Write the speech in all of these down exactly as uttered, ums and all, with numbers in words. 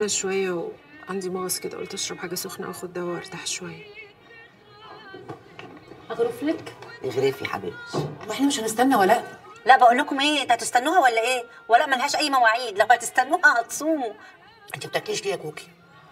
شويه وعندي مغص كده، قلت اشرب حاجه سخنه واخد دواء وارتاح شويه. اغرف لك؟ اغرفي يا حبيبتي. واحنا مش هنستنى ولاء؟ لا بقول لكم ايه، انتوا هتستنوها ولا ايه؟ ولا ملهاش اي مواعيد، لو هتستنوها هتصوموا. انت بتاكليش ليه يا كوكي؟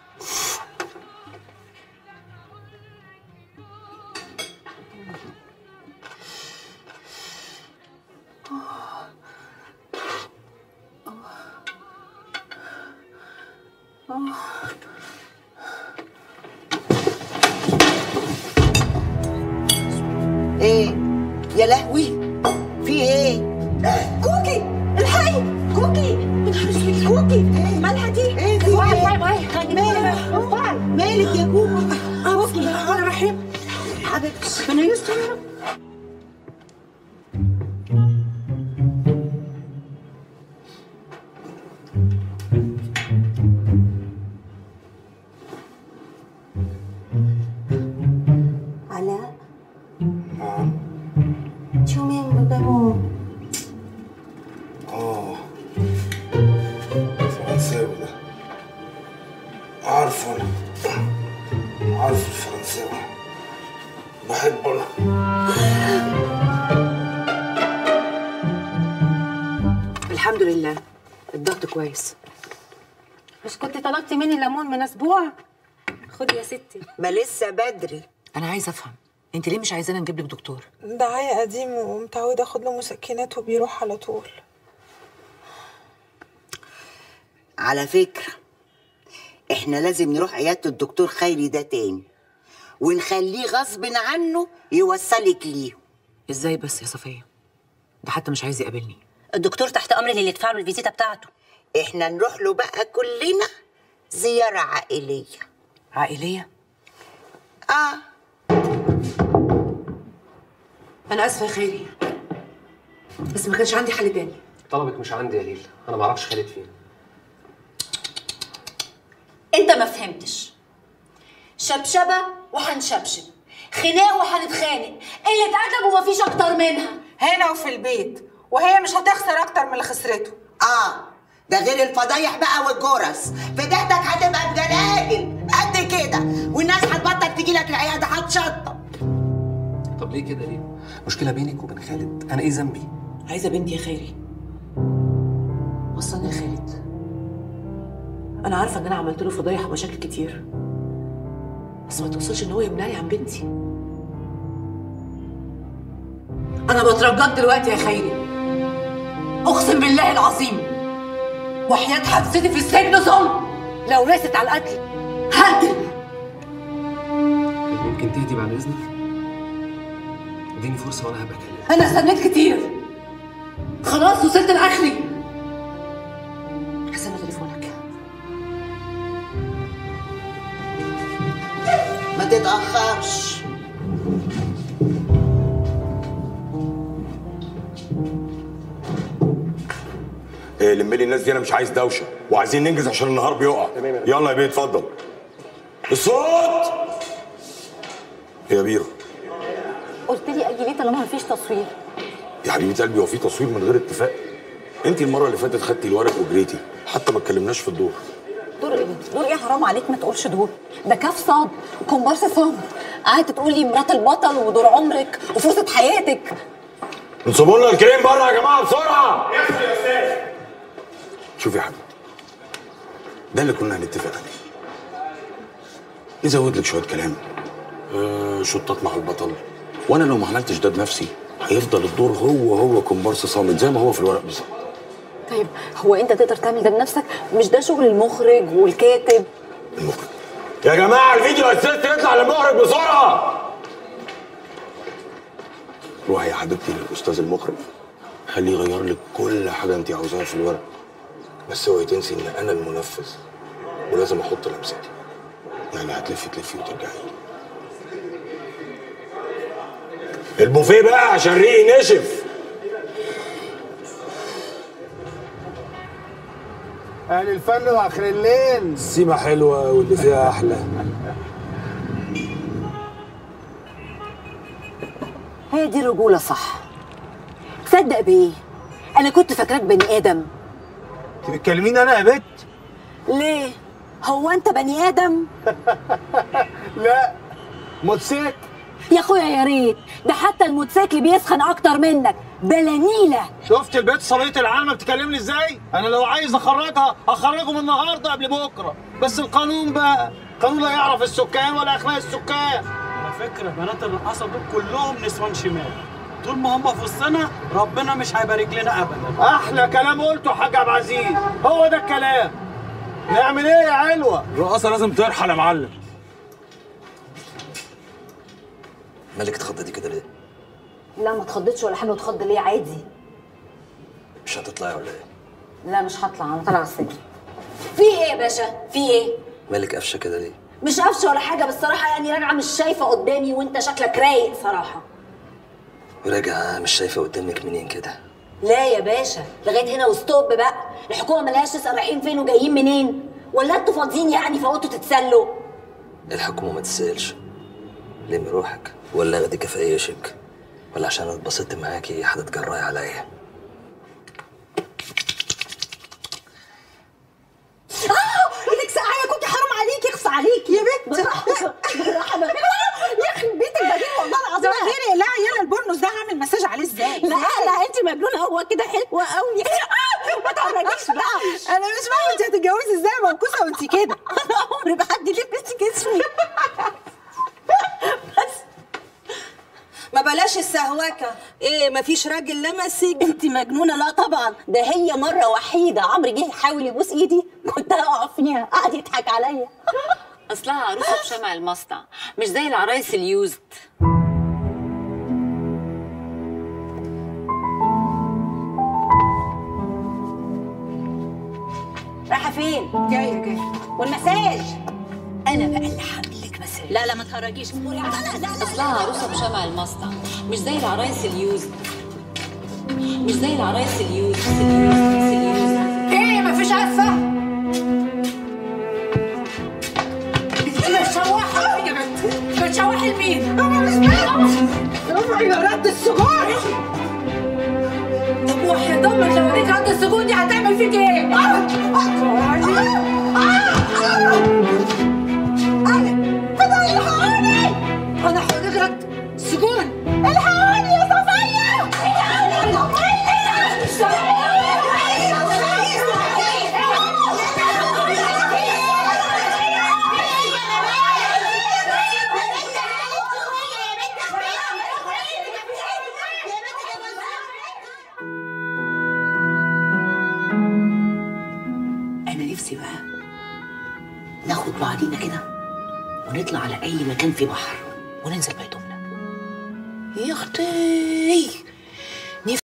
ايه يا لهوي، في ايه؟ كوكي الحقي كوكي، من حرصك كوكي، مالها دي؟ ايه في واي ايه؟ واي واي مالك؟ مالك يا كوكي؟ كوكي انا رحيم حبيبتي ربنا يستر يا رب. علاء شو مين قدامه؟ اه فرنساوي ده، عارفه انا، عارف الفرنساوي، بحبه انا. الحمد لله الضغط كويس. مش كنت طلبتي مني ليمون من اسبوع؟ خدي يا ستي. ما لسه بدري. انا عايزه افهم انت ليه مش عايزانا نجيب لك دكتور؟ ده عيا قديم ومتعوده اخد له مسكنات وبيروح على طول. على فكرة احنا لازم نروح عيادة الدكتور خيري ده تاني ونخليه غصب عنه يوصلك ليه. ازاي بس يا صفيه؟ ده حتى مش عايز يقابلني. الدكتور تحت امر اللي يدفع له الفيزيتا بتاعته. احنا نروح له بقى كلنا زيارة عائلية. عائليه؟ اه انا اسفه يا خيري، بس ما كانش عندي حل تاني. طلبك مش عندي يا ليل، انا ما اعرفش خالد فين. انت ما فهمتش. شبشبه وهنشبشب، خناق وهنتخانق، قله ادب ومفيش اكتر منها. هنا وفي البيت، وهي مش هتخسر اكتر من اللي خسرته. اه ده غير الفضايح بقى والجرس. فديتك هتبقى بجلاجل قد كده، والناس هتبطل تجي لك العياده هتشطب. طب ليه كده ليه؟ مشكله بينك وبين خالد، انا ايه ذنبي؟ عايزه بنتي يا خيري. وصلني يا خالد، انا عارفه ان انا عملت له فضايح ومشاكل كتير، بس ما توصلش ان هو يمنعني عن بنتي. انا بترجاك دلوقتي يا خيري، اقسم بالله العظيم وحياة حبستي في السجن ظلم، لو رست على القتل هقتل. ممكن تهدي بعد اذنك؟ اديني فرصه وانا هبقى اكلمك. انا استنيت كتير، خلاص وصلت لاخري. حسن تليفونك. ما تتأخرش. إيه لملي الناس دي، انا مش عايز دوشه وعايزين ننجز عشان النهار بيقع. يلا يا بيه اتفضل. الصوت يا بيرو. قلت لي اجي ليه طالما مفيش تصوير؟ يا حبيبه قلبي، هو في تصوير من غير اتفاق؟ انت المره اللي فاتت خدتي الورق وجريتي، حتى ما اتكلمناش في الدور. دور ايه؟ دور ايه؟ حرام عليك ما تقولش دور، ده كاف صاد كومبارس صاد. قعدت تقولي مرات البطل ودور عمرك وفرصه حياتك. انصبوا لنا الكريم بره يا جماعه بسرعه. يحصل يا استاذ. شوفي يا حبيبتي، ده اللي كنا هنتفق عليه. نزود لك شويه كلام، آه شطات مع البطل، وانا لو ما عملتش ده بنفسي هيفضل الدور هو هو كومبارس صامت زي ما هو في الورق بالظبط. طيب هو انت تقدر تعمل ده بنفسك؟ مش ده شغل المخرج والكاتب؟ المخرج يا جماعه، الفيديو اسيست يطلع للمخرج بسرعه. روحي يا حبيبتي للاستاذ المخرج، خليه يغير لك كل حاجه انت عاوزاها في الورق، بس اوعي تنسي ان انا المنفذ ولازم احط لمستي. يعني هتلفي تلفي وترجعي. البوفيه بقى عشان ريقي نشف. اهل الفن واخر الليل. السيمه حلوه واللي فيها احلى. هي دي الرجوله صح. تصدق بايه؟ انا كنت فاكراك بني ادم. انت بتكلميني انا يا بت؟ ليه؟ هو انت بني ادم؟ لا، موتوسيكل. يا اخويا يا ريت، ده حتى الموتوسيكل بيسخن اكتر منك بلا نيله. شفت البيت صبيه العالمه بتكلمني ازاي؟ انا لو عايز اخرجها اخرجه من النهارده قبل بكره، بس القانون بقى قانون لا يعرف السكان ولا اخلاق السكان. على فكره بنات الرقاصه دول كلهم نسوان شمال، طول ما هم في وسطنا ربنا مش هيبارك لنا ابدا. احلى كلام قلته يا حاج عبد العزيز، هو ده الكلام. نعمل ايه يا علوه؟ الرقاصه لازم ترحل يا معلم. مالك اتخضيتي كده ليه؟ لا ما اتخضيتش ولا حاجه، اتخض ليه عادي. مش هتطلعي ولا ايه؟ لا مش هطلع، انا طالعه السجن. في ايه يا باشا؟ في ايه؟ مالك قفشه كده ليه؟ مش قفشه ولا حاجه، بس صراحه يعني راجعه مش شايفه قدامي، وانت شكلك رايق صراحه. وراجعه مش شايفه قدامك منين كده؟ لا يا باشا، لغايه هنا وستوب بقى. الحكومه ملهاش تسال رايحين فين وجايين منين، ولا انتوا فاضيين يعني فوقتوا تتسلوا؟ الحكومه ما تسالش. لمي روحك، ولا اخدك في اي شك، ولا عشان اتبسطت معاكي هتتجرأي عليا؟ ايدك ساقعه يا كوكي، حرام عليكي، اخص عليكي يا بنت. بالراحه بقى يخرب بيتك بدين والله العظيم. غيري لا يلا البورنوس ده هعمل مساج عليه ازاي؟ لا لا انت مجنونه، هو كده حلوه قوي. ما تعرفيش بقى، انا مش فاهمه انت هتتجوزي ازاي منكوسه وانت كده؟ انا عمري ما حد لبس جسمي. بس ما بلاش السهوكه. ايه مفيش راجل لمسك؟ انت مجنونه. لا طبعا، ده هي مره وحيده عمرو جه يحاول يبوس ايدي كنت هقع فيها، قعد يضحك عليا. اصلها عروسه بشمع المصنع، مش زي العرايس اليوزد. رايحه فين؟ جايه جايه. والمساج انا بقى اللي هعمل لك مساج. لا لا ما تهرجيش. لا لا لا اصلها عروسه بشمع المصنع، مش زي العرايس اليوزد. مش زي العرايس اليوزد. اليوزد اليوزد. ايه مفيش عفه؟ بتشوحي يا بنت، بتشوحي لمين؟ انا مش فاهمه. اوعي يا رد السجون. طب وحياة امك لو وريك رد السجون دي هتعمل فيك ايه؟ انا هوريك رد السجون. الحقوني يا صفيه. انا نفسي بقى ناخد بعضينا كده ونطلع على اي مكان في بحر وننزل بيتنا. يا اختي